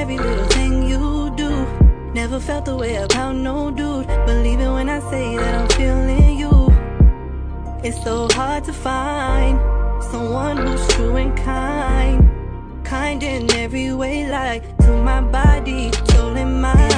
every little thing you do. Never felt the way about no dude. Believe it when I say that I'm feeling you. It's so hard to find someone who's true and kind. Kind in every way, like to my body, soul and mind.